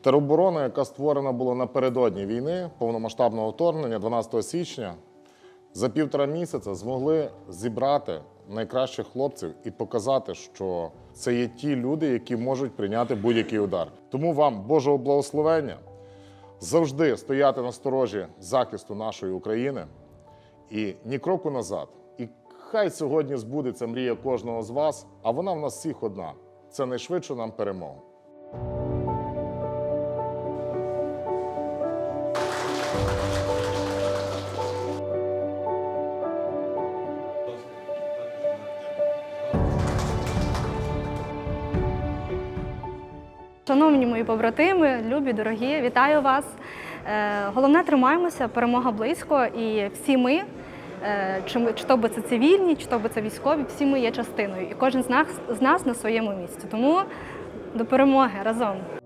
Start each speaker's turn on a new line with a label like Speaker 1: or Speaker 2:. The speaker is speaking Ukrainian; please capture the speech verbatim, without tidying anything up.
Speaker 1: Тероборона, яка створена була напередодні війни, повномасштабного вторгнення, дванадцятого січня, за півтора місяця змогли зібрати найкращих хлопців і показати, що це є ті люди, які можуть прийняти будь-який удар. Тому вам Божого благословення, завжди стояти на сторожі захисту нашої України і ні кроку назад. І хай сьогодні збудеться мрія кожного з вас, а вона в нас всіх одна. Це найшвидше нам перемогу.
Speaker 2: Шановні мої побратими, любі, дорогі, вітаю вас. Головне, тримаємося, перемога близько, і всі ми, чи, чи то би це цивільні, чи то би це військові, всі ми є частиною, і кожен з нас, з нас на своєму місці. Тому до перемоги разом!